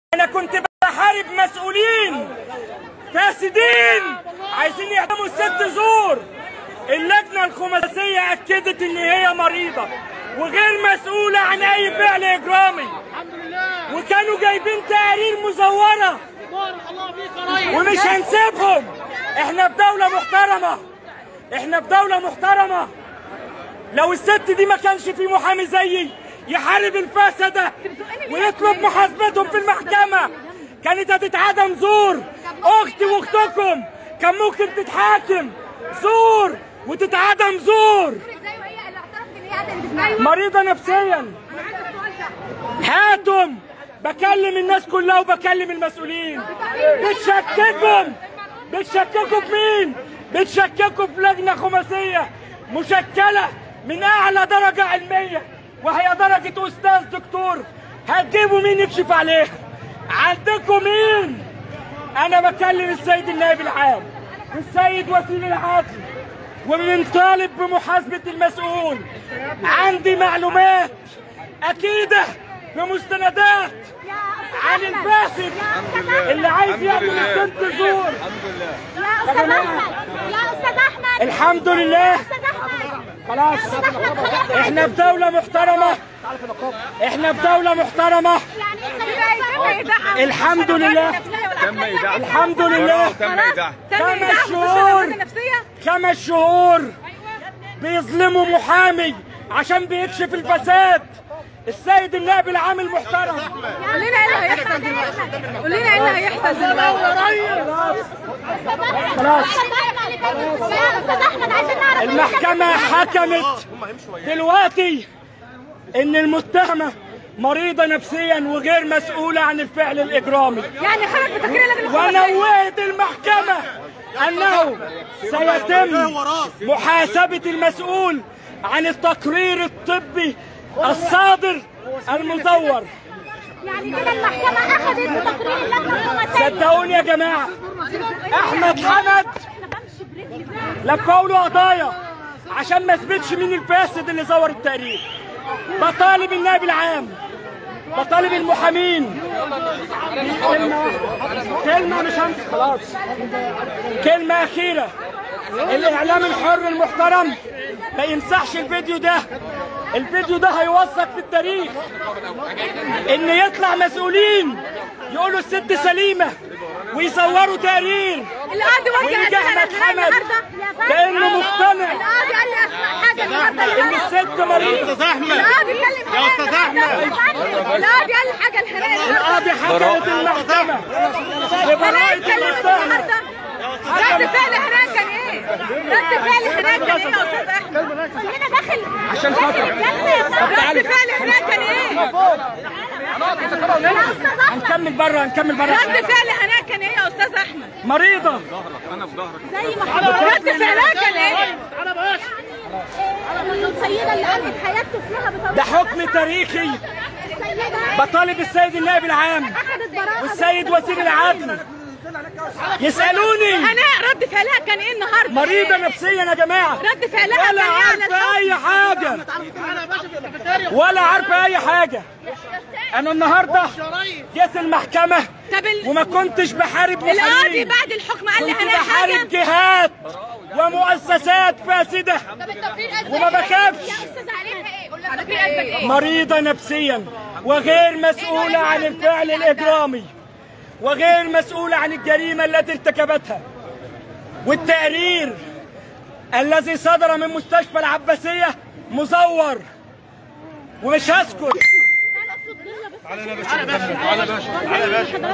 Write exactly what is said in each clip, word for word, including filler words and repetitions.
أنا كنت بحارب مسؤولين فاسدين عايزين يعدموا الست زور. اللجنة الخماسية أكدت إن هي مريضة وغير مسؤولة عن أي فعل إجرامي، وكانوا جايبين تقارير مزورة ومش هنسيبهم. إحنا في دولة محترمة، إحنا في دولة محترمة. لو الست دي ما كانش في محامي زيي يحارب الفسدة ويطلب محاسبتهم في المحكمة كانت هتتعدم زور. أختي وأختكم كان ممكن تتحاكم زور وتتعدم زور. مريضة نفسيا. هاتم بكلم الناس كلها وبكلم المسؤولين. بتشككهم بتشككوا في مين؟ بتشككوا في لجنة خماسية مشكلة من أعلى درجة علمية وهي درجة أستاذ دكتور. هتجيبوا مين يكشف عليها؟ عندكم مين؟ أنا بكلم السيد النائب العام والسيد وزير العدل وبنطالب بمحاسبة المسؤول. عندي معلومات أكيدة بمستندات عن الفاسد اللي عايز يعمل الست زور. يا أستاذ أحمد يا أستاذ أحمد الحمد لله خلاص. احنا في دولة محترمة، احنا في دولة محترمة. الحمد لله الحمد لله. خمس شهور خمس شهور بيظلموا محامي عشان بيكشف الفساد. السيد النائب العام المحترم قول لنا ايه اللي هيحصل دلوقتي؟ قول لنا ايه اللي هيحصل دلوقتي؟ خلاص المحكمة حكمت دلوقتي ان المتهمة مريضة نفسيا وغير مسؤولة عن الفعل الإجرامي. يعني خرج بتقرير لجنة ونوهت المحكمة أنه سيتم محاسبة المسؤول عن التقرير الطبي الصادر المزور. يعني كده المحكمة أخذت بتقرير اللجنة الخماسية. صدقوني يا جماعة أحمد حمد لفوا له قضايا عشان ما اثبتش مين الفاسد اللي زور التقرير. بطالب النائب العام، بطالب المحامين. كلمة كلمة مش همشي خلاص. كلمة أخيرة، الإعلام الحر المحترم ما يمسحش الفيديو ده. الفيديو ده هيوثق في التاريخ إن يطلع مسؤولين يقولوا الست سليمة ويصوروا تقرير ويجي أحمد حمد كأنه مقتنع القاضي قال لي اسمع حاجه النهارده إن الست مريضة. يا أستاذ أحمد القاضي اتكلم يا أستاذ أحمد القاضي قال لي حاجه الحريه. القاضي حكمت المحكمة ببراءة المتهم. رد فعل حرام كان ايه؟ رد فعل حرام كان ايه يا استاذ احمد؟ هنا داخل عشان خاطر رد فعل حرام كان ايه؟ هنكمل بره هنكمل بره. رد فعل حرام كان ايه يا استاذ احمد؟ مريضة زي ما رد فعلها كان ايه؟ السيدة اللي قامت حياة طفلها بطريقة ده حكم تاريخي. بطالب السيد النائب العام والسيد وزير العدل يسألوني انا رد فعلها كان ايه النهارده؟ مريضة نفسيا يا جماعة رد فعلها ولا عارفة أي حاجة ولا عارفة أي حاجة. أنا النهاردة جيت المحكمة وما كنتش بحارب القاضي محامين، بعد الحكم قال لي كنت انا بحارب حاجه. جهات ومؤسسات فاسدة وما بخافش. مريضة نفسيا وغير مسؤولة عن الفعل الإجرامي وغير مسؤولة عن الجريمة التي ارتكبتها. والتقرير الذي صدر من مستشفى العباسية مزور ومش هسكت. تعالى يا باشا تعالى يا باشا تعالى يا باشا.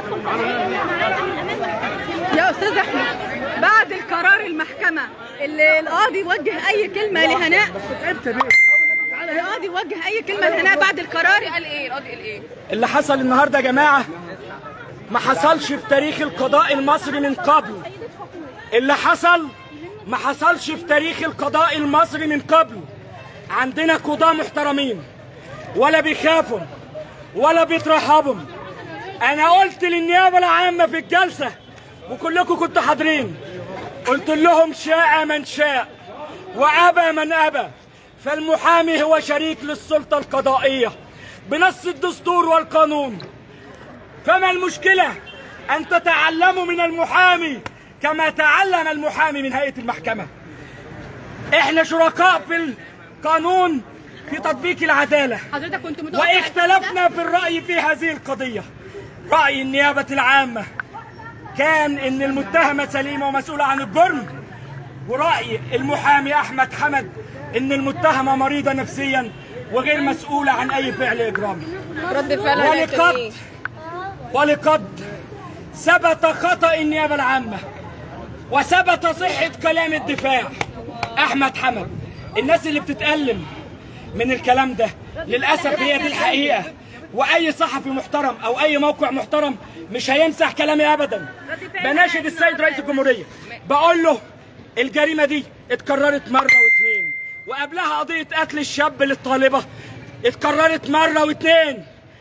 يا استاذ احمد بعد القرار المحكمه اللي القاضي وجه اي كلمه لهناء، القاضي وجه اي كلمه لهناء بعد القرار قال ايه؟ القاضي قال ايه؟ اللي حصل النهارده يا جماعة ما حصلش في تاريخ القضاء المصري من قبل. اللي حصل ما حصلش في تاريخ القضاء المصري من قبل. عندنا قضاة محترمين ولا بيخافوا ولا بيترحبوا. انا قلت للنيابة العامة في الجلسة وكلكم كنتوا حاضرين، قلت لهم شاء من شاء وأبى من أبى، فالمحامي هو شريك للسلطة القضائية بنص الدستور والقانون. فما المشكلة أن تتعلموا من المحامي كما تعلم المحامي من هيئة المحكمة. احنا شركاء في القانون في تطبيق العدالة، حضرتك كنت متوقع واختلفنا في الرأي في هذه القضية. رأي النيابة العامة كان إن المتهمة سليمة ومسؤولة عن الجرم، ورأي المحامي أحمد حمد إن المتهمة مريضة نفسيا وغير مسؤولة عن أي فعل إجرامي. رد فعل ولقد ولقد ثبت خطأ النيابة العامة وثبت صحة كلام الدفاع أحمد حمد. الناس اللي بتتألم من الكلام ده للأسف هي دي الحقيقة، وأي صحفي محترم أو أي موقع محترم مش هيمسح كلامي أبدا. بناشد السيد رئيس الجمهورية، بقول له الجريمة دي اتكررت مرة واثنين، وقبلها قضية قتل الشاب للطالبة اتكررت مرة واثنين.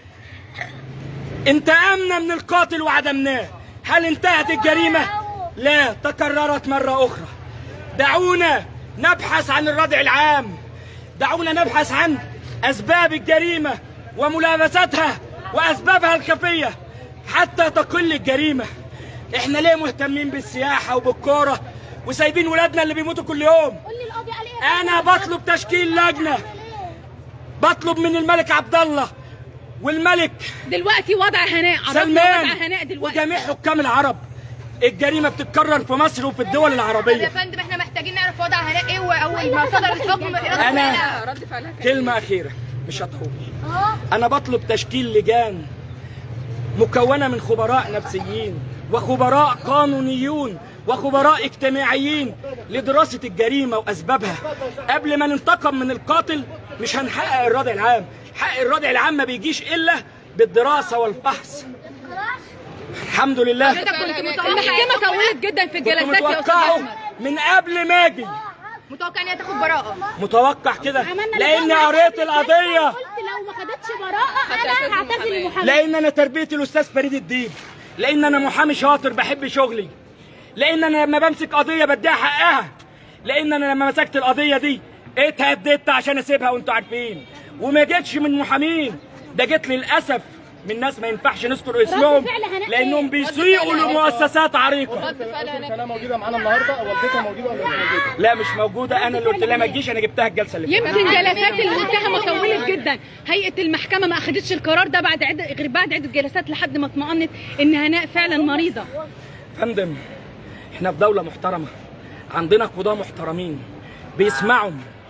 انتقمنا من القاتل وعدمناه. هل انتهت الجريمة؟ لا، تكررت مرة أخرى. دعونا نبحث عن الردع العام، دعونا نبحث عن أسباب الجريمة وملامستها وأسبابها الخفية حتى تقل الجريمة. احنا ليه مهتمين بالسياحة وبالكورة وسايبين ولادنا اللي بيموتوا كل يوم؟ أنا بطلب تشكيل لجنة، بطلب من الملك عبد الله والملك دلوقتي وضع هناء سلمان وضع هناء دلوقتي وجميع حكام العرب. الجريمة بتتكرر في مصر وفي الدول العربية. يا فندم احنا محتاجين نعرف وضع هناء ايه واول ما صدر الحكم. أنا كلمة أخيرة مش هطول. أنا بطلب تشكيل لجان مكونة من خبراء نفسيين وخبراء قانونيون وخبراء اجتماعيين لدراسة الجريمة وأسبابها. قبل ما ننتقم من القاتل مش هنحقق الردع العام. حق الردع العام ما بيجيش إلا بالدراسة والفحص. الحمد لله. المحكمة طولت جدا في الجلسات كنت يا أستاذ متوقعه أحمد. من قبل ما أجي، متوقع ان هي تاخد براءة. متوقع كده لأني قريت القضية، قلت لو ما خدتش براءة أنا هعتزل المحاماة. لأن أنا تربية الأستاذ فريد الدين، لأن أنا محامي شاطر بحب شغلي، لأن أنا لما بمسك قضية بديها حقها، لأن أنا لما مسكت القضية دي اتهددت عشان أسيبها وأنتوا عارفين، وما جيتش من محامين، ده جيت للأسف من ناس ما ينفعش نذكر اسمهم لأنهم بيسيئوا لمؤسسات عريقة. انا موجوده معانا النهارده، والدتها موجوده ولا مش موجوده؟ لا مش موجودة، أنا اللي قلت لها ما تجيش، أنا جبتها الجلسة اللي فاتت. يمكن جلسات المتهمة طولت جدا، هيئة المحكمة ما أخدتش القرار ده بعد عدة غير بعد عدة جلسات لحد ما اطمأنت إن هناء فعلا مريضة. فندم احنا في دولة محترمة، عندنا قضاة محترمين بيسمعوا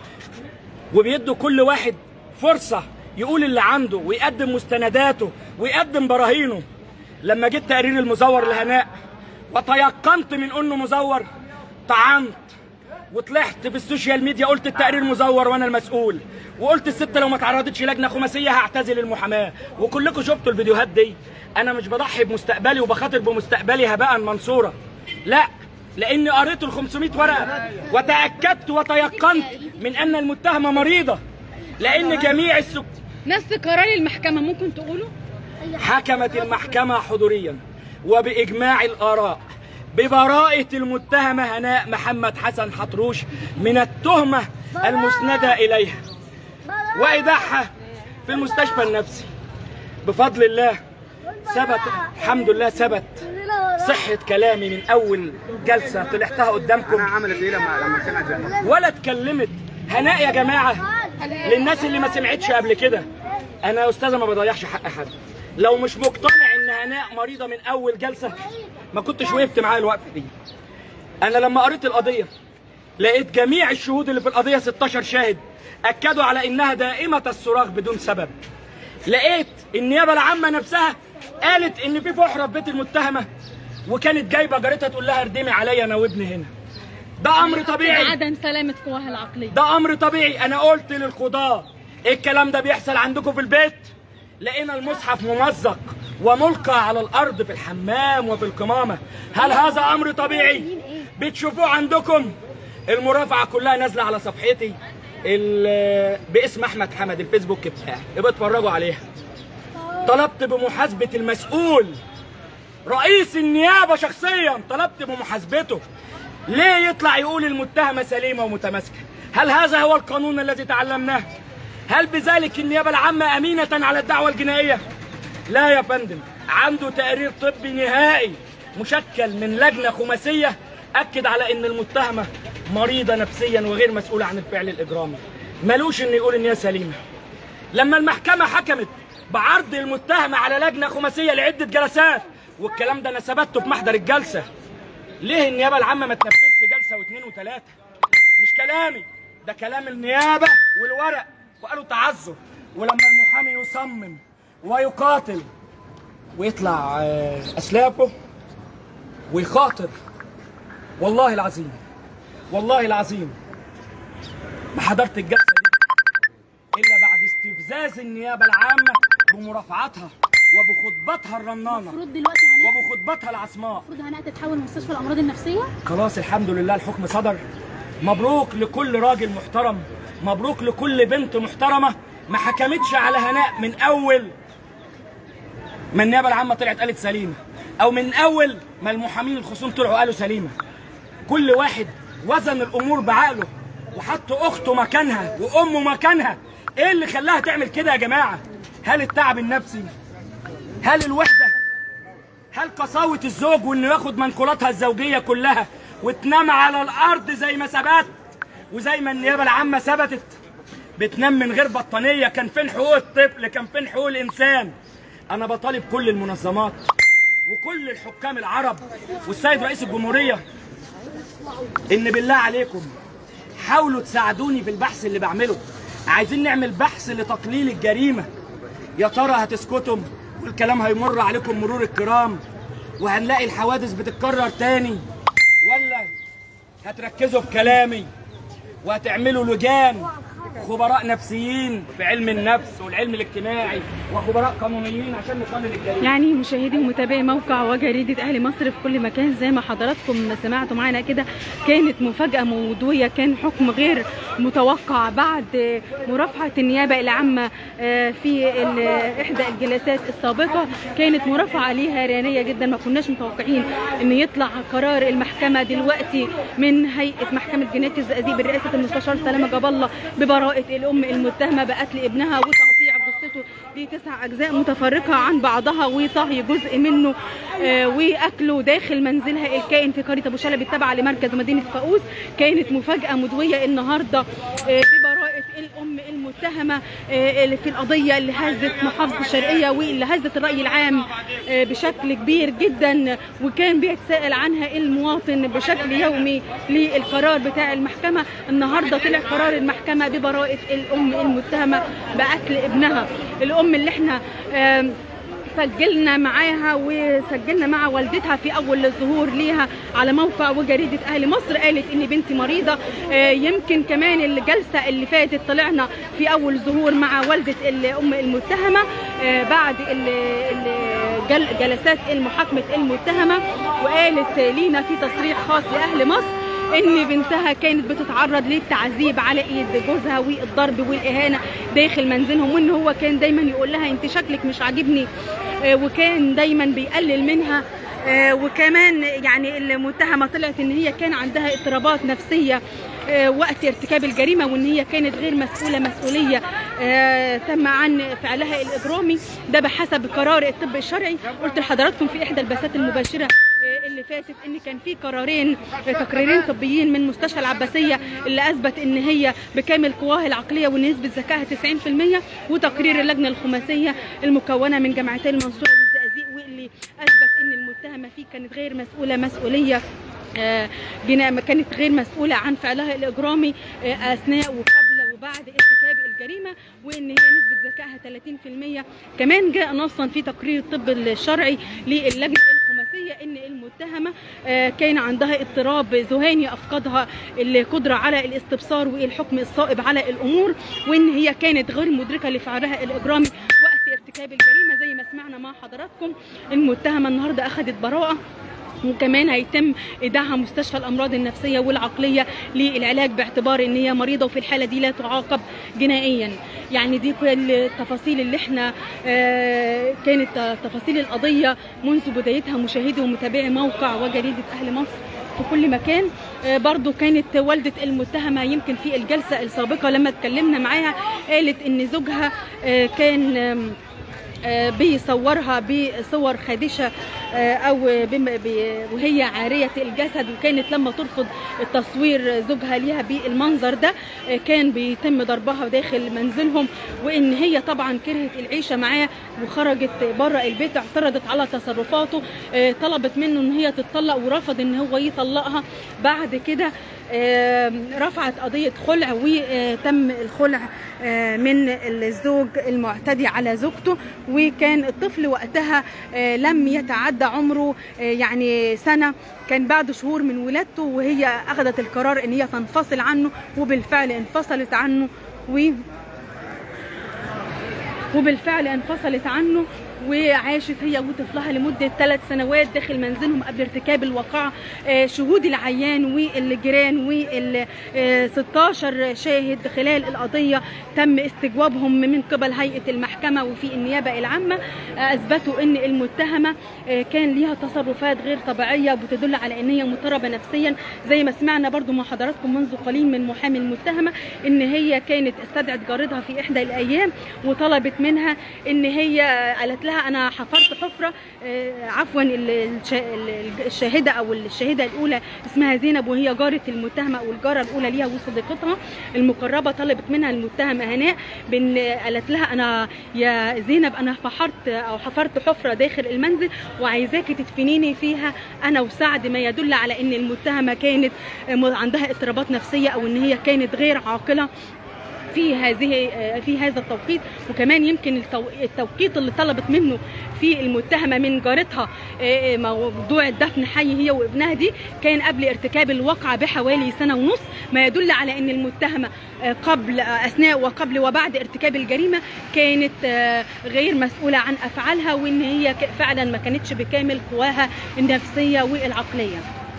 وبيدوا كل واحد فرصة يقول اللي عنده ويقدم مستنداته ويقدم براهينه. لما جيت تقرير المزور لهناء وتيقنت من انه مزور طعنت وطلعت في السوشيال ميديا قلت التقرير مزور وانا المسؤول، وقلت الست لو ما تعرضتش لجنه خماسيه هعتزل المحاماه، وكلكم شفتوا الفيديوهات دي. انا مش بضحي بمستقبلي وبخاطر بمستقبلي هباء منصورا، لا، لاني قريت ال خمسمائة ورقه وتاكدت وتيقنت من ان المتهمه مريضه، لان جميع السك نص قرار المحكمة ممكن تقولوا؟ حكمت المحكمة حضوريا وبإجماع الآراء ببراءة المتهمة هناء محمد حسن حطروش من التهمة المسندة إليها وإيداعها في المستشفى النفسي. بفضل الله ثبت، الحمد لله ثبت صحة كلامي من أول جلسة طلعتها قدامكم. عملت ايه لما لما سمعت ولا اتكلمت هناء يا جماعة؟ للناس اللي ما سمعتش قبل كده، أنا يا أستاذة ما بضيعش حق حد. لو مش مقتنع إن هناء مريضة من أول جلسة ما كنتش وقفت معايا الوقفة دي. أنا لما قريت القضية لقيت جميع الشهود اللي في القضية ستاشر شاهد أكدوا على إنها دائمة الصراخ بدون سبب. لقيت النيابة العامة نفسها قالت إن في فحرة في بيت المتهمة، وكانت جايبة جارتها تقول لها اردمي عليا أنا وابني هنا. ده أمر طبيعي، عدم سلامة قواها العقلية، ده أمر طبيعي. أنا قلت للقضاة إيه الكلام ده بيحصل عندكم في البيت؟ لقينا المصحف ممزق وملقى على الأرض في الحمام وفي القمامة. هل هذا أمر طبيعي؟ بتشوفوه عندكم؟ المرافعة كلها نازلة على صفحتي باسم أحمد حمد الفيسبوك بتاعي، ابقوا اتفرجوا عليها. طلبت بمحاسبة المسؤول رئيس النيابة شخصيا، طلبت بمحاسبته. ليه يطلع يقول المتهمة سليمة ومتماسكة؟ هل هذا هو القانون الذي تعلمناه؟ هل بذلك النيابة العامة أمينة على الدعوة الجنائية؟ لا يا فندم، عنده تقرير طبي نهائي مشكل من لجنه خماسيه اكد على ان المتهمه مريضه نفسيا وغير مسؤوله عن الفعل الاجرامي. ملوش ان يقول ان هي سليمه. لما المحكمه حكمت بعرض المتهمه على لجنه خماسيه لعده جلسات، والكلام ده انا ثبته في محضر الجلسه، ليه النيابه العامه ما تنفذش جلسه واثنين وثلاثه؟ مش كلامي، ده كلام النيابه والورق، وقالوا تعذر. ولما المحامي يصمم ويقاتل ويطلع اسلافه ويخاطر، والله العظيم والله العظيم ما حضرت الجلسه دي الا بعد استفزاز النيابه العامه بمرافعتها وبخطبتها الرنانه المفروض دلوقتي هناء وبخطبتها العصماء. المفروض هناء تتحول مستشفى الامراض النفسيه. خلاص الحمد لله الحكم صدر. مبروك لكل راجل محترم، مبروك لكل بنت محترمه ما حكمتش على هناء من اول ما النيابه العامه طلعت قالت سليمه، او من اول ما المحامين الخصوم طلعوا قالوا سليمه. كل واحد وزن الامور بعقله وحط اخته مكانها وامه مكانها. ايه اللي خلاها تعمل كده يا جماعه؟ هل التعب النفسي؟ هل الوحده؟ هل قساوه الزوج وانه ياخد منقولاتها الزوجيه كلها وتنام على الارض زي ما ثبت وزي ما النيابه العامه ثبتت؟ بتنام من غير بطانيه. كان فين حقوق الطفل؟ كان فين حقوق الانسان؟ انا بطالب كل المنظمات وكل الحكام العرب والسيد رئيس الجمهوريه ان بالله عليكم حاولوا تساعدوني في البحث اللي بعمله. عايزين نعمل بحث لتقليل الجريمه. يا ترى هتسكتوا والكلام هيمر عليكم مرور الكرام وهنلاقي الحوادث بتتكرر تاني، ولا هتركزوا في كلامي وهتعملوا لجان خبراء نفسيين في علم النفس والعلم الاجتماعي وخبراء قانونيين عشان نقلل الجريمه؟ يعني مشاهدي ومتابعي موقع وجريده اهل مصر في كل مكان، زي ما حضراتكم سمعتوا معانا كده، كانت مفاجاه موضوعيه، كان حكم غير متوقع بعد مرافعه النيابه العامه في احدى الجلسات السابقه. كانت مرافعه ليها رانيه جدا، ما كناش متوقعين ان يطلع قرار المحكمه دلوقتي من هيئه محكمه جنايه الزقازيق برئاسه المستشار سلامه جاب الله ببراءه الام المتهمه بقتل ابنها وتقطيع جثته لتسع اجزاء متفرقه عن بعضها وطهي جزء منه آه واكله داخل منزلها الكائن في قريه ابو شلبي التابعه لمركز مدينه فاقوس. كانت مفاجاه مدويه النهارده آه ببراءه الام المتهمه آه في القضيه اللي هزت محافظه الشرقيه واللي هزت الراي العام آه بشكل كبير جدا، وكان بيتساءل عنها المواطن بشكل يومي للقرار بتاع المحكمه. النهارده طلع قرار المحكمه ببراءه الام المتهمه بقتل ابنها. الام اللي احنا آه سجلنا معاها وسجلنا مع والدتها في اول ظهور ليها على موقع وجريده اهل مصر، قالت ان بنتي مريضه. يمكن كمان الجلسه اللي فاتت طلعنا في اول ظهور مع والده الام المتهمه بعد جلسات المحاكمه المتهمه، وقالت لينا في تصريح خاص لاهل مصر ان بنتها كانت بتتعرض للتعذيب على ايد جوزها والضرب والاهانه داخل منزلهم، وان هو كان دايما يقول لها انت شكلك مش عاجبني، وكان دايما بيقلل منها. وكمان يعني المتهمه طلعت ان هي كان عندها اضطرابات نفسيه وقت ارتكاب الجريمه، وان هي كانت غير مسؤوله مسؤوليه تم عن فعلها الاجرامي، ده بحسب قرار الطب الشرعي. قلت لحضراتكم في احدى البثات المباشره اللي فاتت ان كان في قرارين تقريرين طبيين من مستشفى العباسيه اللي اثبت ان هي بكامل قواها العقليه وان نسبه ذكائها تسعين في المية، وتقرير اللجنه الخماسيه المكونه من جامعتي المنصوره والزقازيق واللي اثبت ان المتهمه فيه كانت غير مسؤوله مسؤوليه آه كانت غير مسؤوله عن فعلها الاجرامي آه اثناء وقبل وبعد ارتكاب الجريمه، وان هي نسبه ذكائها ثلاثين في المية. كمان جاء نصا في تقرير الطب الشرعي للجنه الخماسيه ان المتهمه آه كان عندها اضطراب ذهاني افقدها القدره على الاستبصار والحكم الصائب على الامور، وان هي كانت غير مدركه لفعلها الاجرامي وقت ارتكاب الجريمه. زي ما سمعنا مع حضراتكم المتهمه النهارده اخذت براءه، وكمان هيتم ايداعها مستشفى الامراض النفسيه والعقليه للعلاج باعتبار ان هي مريضه، وفي الحاله دي لا تعاقب جنائيا. يعني دي كل التفاصيل اللي احنا آه كانت تفاصيل القضيه منذ بدايتها. مشاهدي ومتابعي موقع وجريده اهل مصر في كل مكان. آه برضو كانت والده المتهمه يمكن في الجلسه السابقه لما اتكلمنا معاها قالت ان زوجها آه كان آه بيصورها بصور خادشة أو وهي عارية الجسد، وكانت لما ترفض التصوير زوجها ليها بالمنظر ده كان بيتم ضربها داخل منزلهم، وإن هي طبعا كرهت العيشة معاه وخرجت بره البيت، اعترضت على تصرفاته، طلبت منه إن هي تتطلق ورفض إن هو يطلقها. بعد كده رفعت قضية خلع وتم الخلع من الزوج المعتدي على زوجته، وكان الطفل وقتها لم يتعدى عمره يعني سنة، كان بعد شهور من ولادته، وهي أخذت القرار إن هي تنفصل عنه، وبالفعل انفصلت عنه و وبالفعل انفصلت عنه وعاشت هي وطفلها لمدة ثلاث سنوات داخل منزلهم قبل ارتكاب الواقعة. شهود العيان والجيران وال ستاشر شاهد خلال القضية تم استجوابهم من قبل هيئة المحكمة وفي النيابة العامة، أثبتوا أن المتهمة كان ليها تصرفات غير طبيعية بتدل على أن هي مضطربة نفسيا، زي ما سمعنا برضو مع حضراتكم منذ قليل من محامي المتهمة أن هي كانت استدعت جارتها في إحدى الأيام وطلبت منها أن هي قالت لها انا حفرت حفره، عفوا الشاهده او الشاهده الاولى اسمها زينب وهي جاره المتهمه او الجاره الاولى ليها وصديقتها المقربه، طلبت منها المتهمه هناء بان قالت لها انا يا زينب انا فحرت او حفرت حفره داخل المنزل وعايزاكي تدفنيني فيها انا وسعد، ما يدل على ان المتهمه كانت عندها اضطرابات نفسيه او ان هي كانت غير عاقله في هذه في هذا التوقيت. وكمان يمكن التوقيت اللي طلبت منه في المتهمه من جارتها موضوع الدفن حي هي وابنها دي كان قبل ارتكاب الواقعه بحوالي سنه ونص، ما يدل على ان المتهمه قبل اثناء وقبل وبعد ارتكاب الجريمه كانت غير مسؤوله عن افعالها، وان هي فعلا ما كانتش بكامل قواها النفسيه والعقليه.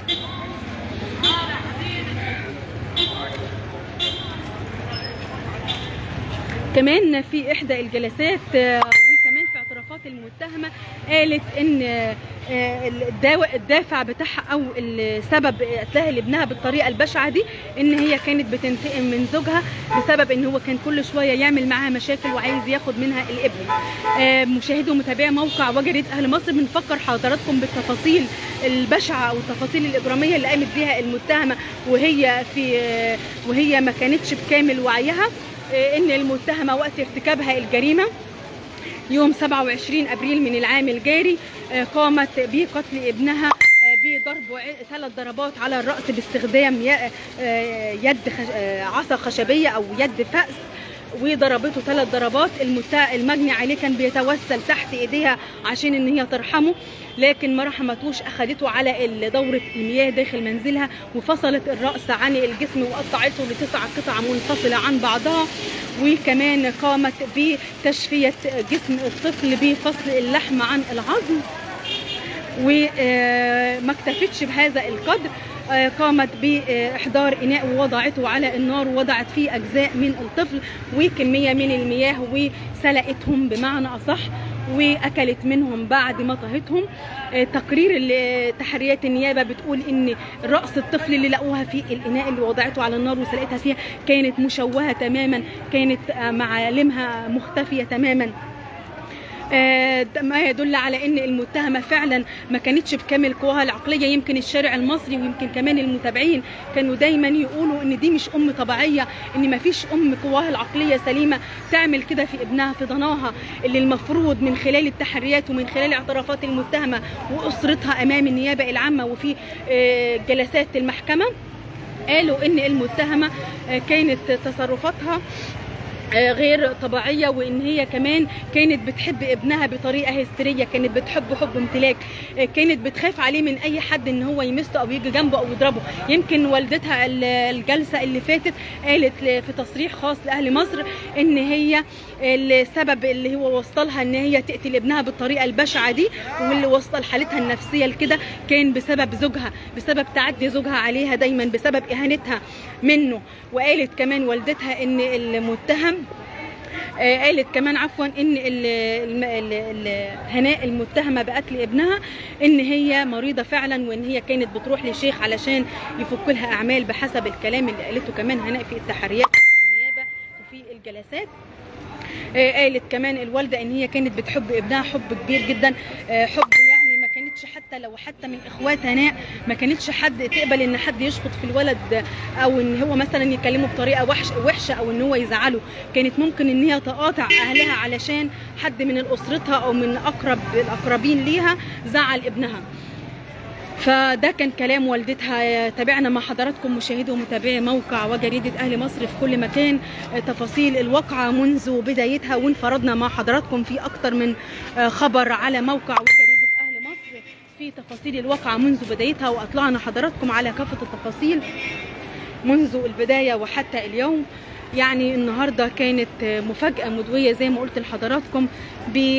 كمان في احدى الجلسات وكمان في اعترافات المتهمه قالت ان الدافع بتاعها او السبب قتلها لابنها بالطريقه البشعه دي ان هي كانت بتنتقم من زوجها بسبب ان هو كان كل شويه يعمل معاها مشاكل وعايز ياخد منها الابن. مشاهدي ومتابعي موقع وجريدة اهل مصر بنفكر حضراتكم بالتفاصيل البشعه او التفاصيل الاجراميه اللي قامت بيها المتهمه وهي في وهي ما كانتش بكامل وعيها، ان المتهمه وقت ارتكابها الجريمه يوم سبعة وعشرين ابريل من العام الجاري قامت بقتل ابنها بضرب ثلاث ضربات على الراس باستخدام يد عصا خشبيه او يد فأس، وضربته ثلاث ضربات. المجني عليه كان بيتوسل تحت ايديها عشان ان هي ترحمه، لكن ما رحمتوش، اخذته على دوره المياه داخل منزلها وفصلت الراس عن الجسم وقطعته لتسع قطع منفصله عن بعضها، وكمان قامت بتشفيه جسم الطفل بفصل اللحم عن العظم. وما اكتفتش بهذا القدر، قامت باحضار اناء ووضعته على النار ووضعت فيه اجزاء من الطفل وكميه من المياه وسلقتهم بمعنى اصح واكلت منهم بعد ما طهتهم. تقرير تحريات النيابه بتقول ان راس الطفل اللي لقوها في الاناء اللي وضعته على النار وسلقتها فيها كانت مشوهه تماما، كانت معالمها مختفيه تماما، ما يدل على ان المتهمه فعلا ما كانتش بكامل قواها العقليه. يمكن الشارع المصري ويمكن كمان المتابعين كانوا دايما يقولوا ان دي مش ام طبيعيه، ان ما فيش ام قواها العقليه سليمه تعمل كده في ابنها في ضناها، اللي المفروض من خلال التحريات ومن خلال اعترافات المتهمه واسرتها امام النيابه العامه وفي جلسات المحكمه قالوا ان المتهمه كانت تصرفاتها غير طبيعيه، وان هي كمان كانت بتحب ابنها بطريقه هستيريه، كانت بتحب حب امتلاك، كانت بتخاف عليه من اي حد ان هو يمسه او يجي جنبه او يضربه. يمكن والدتها الجلسه اللي فاتت قالت في تصريح خاص لاهل مصر ان هي السبب اللي هو وصلها ان هي تقتل ابنها بالطريقه البشعه دي واللي وصل حالتها النفسيه لكده كان بسبب زوجها، بسبب تعدي زوجها عليها دايما، بسبب اهانتها منه. وقالت كمان والدتها ان المتهم قالت كمان عفوا ان هناء المتهمه بقتل ابنها ان هي مريضه فعلا، وان هي كانت بتروح لشيخ علشان يفك لها اعمال بحسب الكلام اللي قالته كمان هناء في التحريات في النيابه وفي الجلسات. قالت كمان الوالده ان هي كانت بتحب ابنها حب كبير جدا، حب يعني ما كانتش حتى لو حتى من اخوات هناء ما كانتش حد تقبل ان حد يشخط في الولد او ان هو مثلا يكلمه بطريقه وحشه او ان هو يزعله. كانت ممكن ان هي تقاطع اهلها علشان حد من اسرتها او من اقرب الاقربين ليها زعل ابنها. فده كان كلام والدتها. تابعنا مع حضراتكم مشاهدي ومتابعي موقع وجريدة أهل مصر في كل مكان تفاصيل الواقعة منذ بدايتها، وانفردنا مع حضراتكم في أكتر من خبر على موقع وجريدة أهل مصر في تفاصيل الواقعة منذ بدايتها، وأطلعنا حضراتكم على كافة التفاصيل منذ البداية وحتى اليوم. يعني النهاردة كانت مفاجأة مدوية زي ما قلت لحضراتكم ب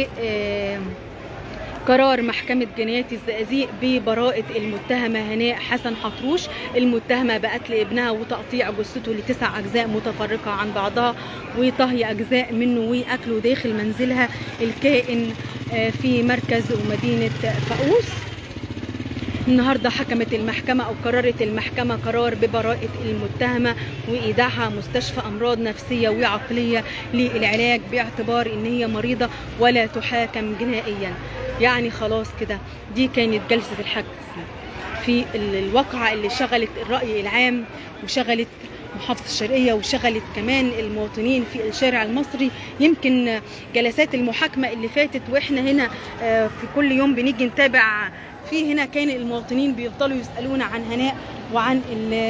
قرار محكمة جنايات الزقازيق ببراءة المتهمة هناء حسن حطروش، المتهمة بقتل ابنها وتقطيع جثته لتسع أجزاء متفرقة عن بعضها وطهي أجزاء منه وأكله داخل منزلها الكائن في مركز ومدينة فاقوس. النهارده حكمت المحكمة أو قررت المحكمة قرار ببراءة المتهمة وإيداعها مستشفى أمراض نفسية وعقلية للعلاج باعتبار إن هي مريضة ولا تحاكم جنائيا. يعني خلاص كده دي كانت جلسة الحجز في الواقعة اللي شغلت الرأي العام وشغلت محافظة الشرقية وشغلت كمان المواطنين في الشارع المصري. يمكن جلسات المحاكمة اللي فاتت واحنا هنا في كل يوم بنيجي نتابع في هنا كان المواطنين بيفضلوا يسألونا عن هناء وعن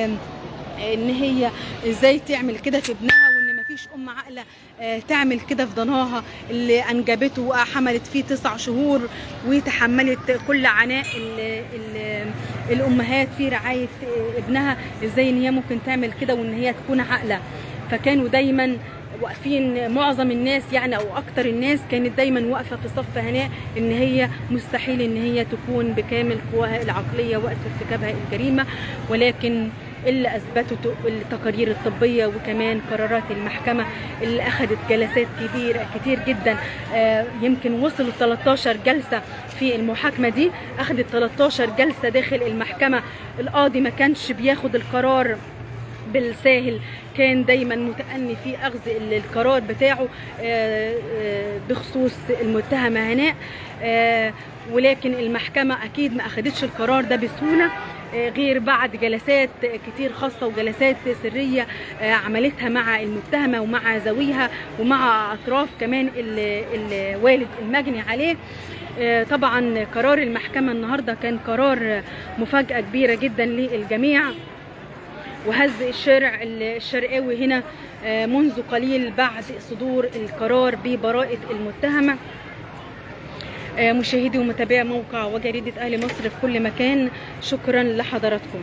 ان هي ازاي تعمل كده في ابنها، وان مفيش ام عاقله تعمل كده في ضناها اللي انجبته وحملت فيه تسع شهور وتحملت كل عناء ال ال الامهات في رعايه ابنها، ازاي ان هي ممكن تعمل كده وان هي تكون عاقله. فكانوا دايما واقفين معظم الناس يعني او اكتر الناس كانت دايما واقفه في صف هناء ان هي مستحيل ان هي تكون بكامل قواها العقليه وقت ارتكابها الجريمه، ولكن اللي اثبتته التقارير الطبيه وكمان قرارات المحكمه اللي اخذت جلسات كتير كتير جدا. آه يمكن وصلوا ثلاثة عشر جلسه في المحاكمه دي، اخذت ثلاثة عشر جلسه داخل المحكمه. القاضي ما كانش بياخد القرار بالساهل، كان دايما متأني في اخذ القرار بتاعه بخصوص المتهمه هناء، ولكن المحكمه اكيد ما اخذتش القرار ده بسهوله غير بعد جلسات كتير خاصه وجلسات سريه عملتها مع المتهمه ومع ذويها ومع اطراف كمان الوالد المجني عليه. طبعا قرار المحكمه النهارده كان قرار مفاجاه كبيره جدا للجميع وهز الشارع الشرقاوي هنا منذ قليل بعد صدور القرار ببراءة المتهمة. مشاهدي ومتابعي موقع وجريدة أهل مصر في كل مكان، شكرا لحضراتكم.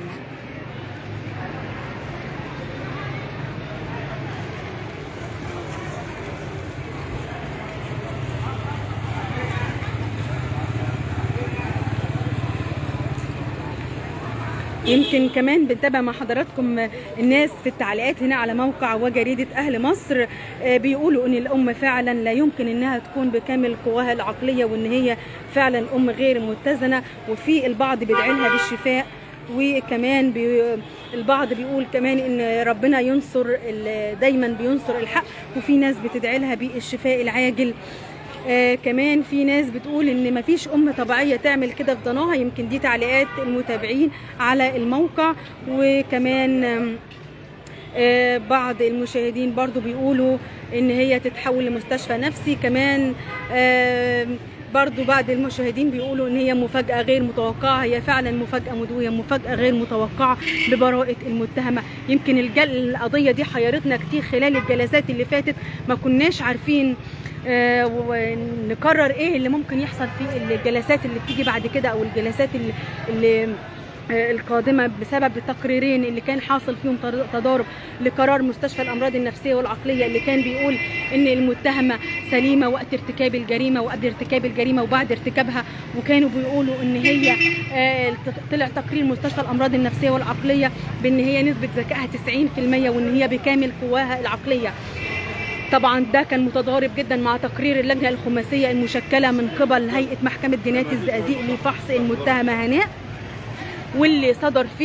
يمكن كمان بنتابع مع حضراتكم الناس في التعليقات هنا على موقع وجريدة أهل مصر بيقولوا ان الام فعلا لا يمكن انها تكون بكامل قواها العقلية وان هي فعلا ام غير متزنة، وفي البعض بيدعي لها بالشفاء، وكمان بي البعض بيقول كمان ان ربنا ينصر دايما بينصر الحق، وفي ناس بتدعي لها بالشفاء العاجل. آه كمان في ناس بتقول ان مفيش ام طبيعيه تعمل كده في ضناها. يمكن دي تعليقات المتابعين على الموقع. وكمان آه بعض المشاهدين برضو بيقولوا ان هي تتحول لمستشفى نفسي. كمان آه برضو بعض المشاهدين بيقولوا ان هي مفاجاه غير متوقعه. هي فعلا مفاجاه مدويه، مفاجاه غير متوقعه ببراءه المتهمه. يمكن القضيه دي حيرتنا كتير خلال الجلسات اللي فاتت، ما كناش عارفين آه ونقرر ايه اللي ممكن يحصل في الجلسات اللي بتيجي بعد كده او الجلسات اللي, اللي آه القادمه بسبب التقريرين اللي كان حاصل فيهم تضارب لقرار مستشفى الامراض النفسيه والعقليه اللي كان بيقول ان المتهمه سليمه وقت ارتكاب الجريمه وقبل ارتكاب الجريمه وبعد ارتكابها، وكانوا بيقولوا ان هي آه طلع تقرير مستشفى الامراض النفسيه والعقليه بان هي نسبه ذكائها تسعين في المية وان هي بكامل قواها العقليه. طبعا ده كان متضارب جدا مع تقرير اللجنه الخماسيه المشكله من قبل هيئه محكمه جنايات الزقازيق لفحص المتهمه هناء، واللي صدر فيه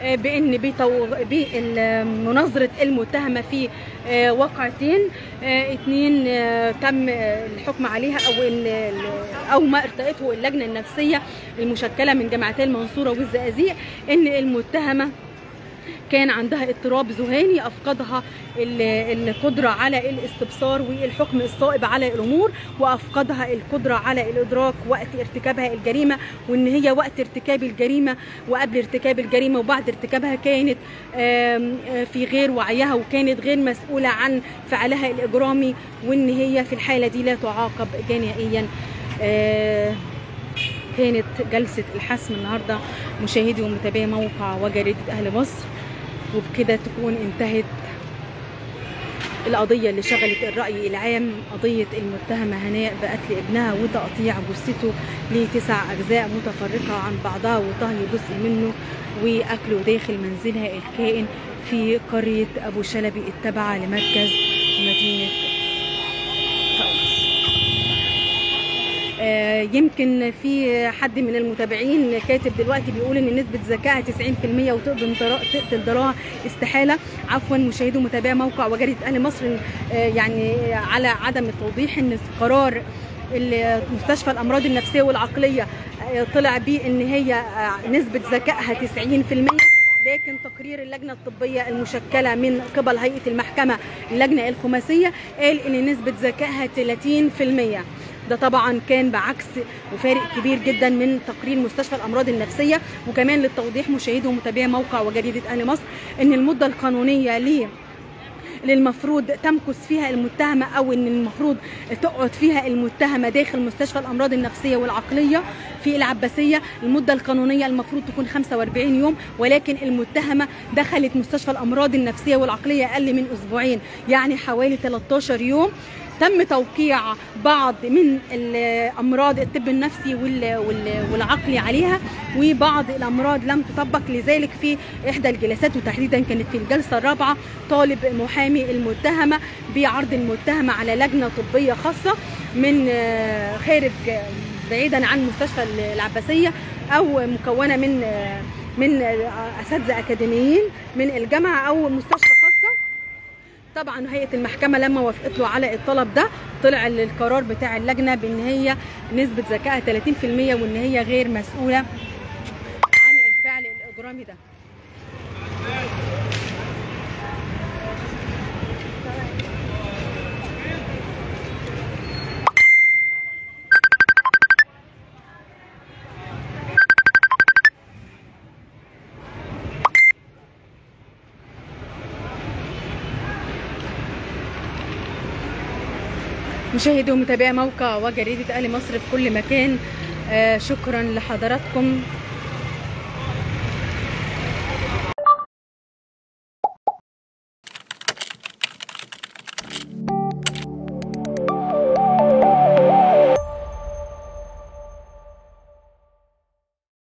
بان بمناظره المتهمه في واقعتين، اثنين تم الحكم عليها او او ما ارتأته اللجنه النفسيه المشكله من جامعتي المنصوره والزقازيق، ان المتهمه كان عندها اضطراب ذهاني افقدها القدره على الاستبصار والحكم الصائب على الامور، وافقدها القدره على الادراك وقت ارتكابها الجريمه، وان هي وقت ارتكاب الجريمه وقبل ارتكاب الجريمه وبعد ارتكابها كانت في غير وعيها وكانت غير مسؤوله عن فعلها الاجرامي، وان هي في الحاله دي لا تعاقب جنائيا. كانت جلسه الحسم النهارده مشاهدي ومتابعي موقع وجريده اهل مصر، وبكده تكون انتهت القضية اللي شغلت الرأي العام، قضية المتهمة هناء بقتل ابنها وتقطيع جثته لتسع أجزاء متفرقة عن بعضها وطهي جزء منه وأكله داخل منزلها الكائن في قرية أبو شلبي التابعة لمركز مدينة فأس. يمكن في حد من المتابعين كاتب دلوقتي بيقول ان نسبه ذكائها تسعين في المية وتقدر تقتل ضراها استحاله. عفوا مشاهدي ومتابعي موقع وجريده اهل مصر، يعني على عدم التوضيح ان قرار مستشفى الامراض النفسيه والعقليه طلع بيه ان هي نسبه ذكائها تسعين في المية، لكن تقرير اللجنه الطبيه المشكله من قبل هيئه المحكمه اللجنه الخماسيه قال ان نسبه ذكائها ثلاثين في المية. ده طبعا كان بعكس وفارق كبير جدا من تقرير مستشفى الامراض النفسيه. وكمان للتوضيح مشاهدي ومتابعي موقع وجريده اهل مصر ان المده القانونيه ليه اللي المفروض تمكث فيها المتهمه او ان المفروض تقعد فيها المتهمه داخل مستشفى الامراض النفسيه والعقليه في العباسيه، المده القانونيه المفروض تكون خمسة وأربعين يوم، ولكن المتهمه دخلت مستشفى الامراض النفسيه والعقليه اقل من اسبوعين، يعني حوالي ثلاثة عشر يوم. تم توقيع بعض من الامراض الطب النفسي والعقلي عليها، وبعض الامراض لم تطبق. لذلك في احدى الجلسات وتحديدا كانت في الجلسه الرابعه طالب محامي المتهمه بعرض المتهمه على لجنه طبيه خاصه من خارج بعيدا عن مستشفى العباسيه او مكونه من من اساتذه اكاديميين من الجامعه او مستشفى خاصه. طبعا هيئه المحكمه لما وافقت له على الطلب ده طلع القرار بتاع اللجنه بان هي نسبه ذكائها ثلاثين في المية وان هي غير مسؤوله عن الفعل الاجرامي ده. مشاهدي ومتابعي موقع وجريدة أهل مصر في كل مكان، آه شكرا لحضراتكم.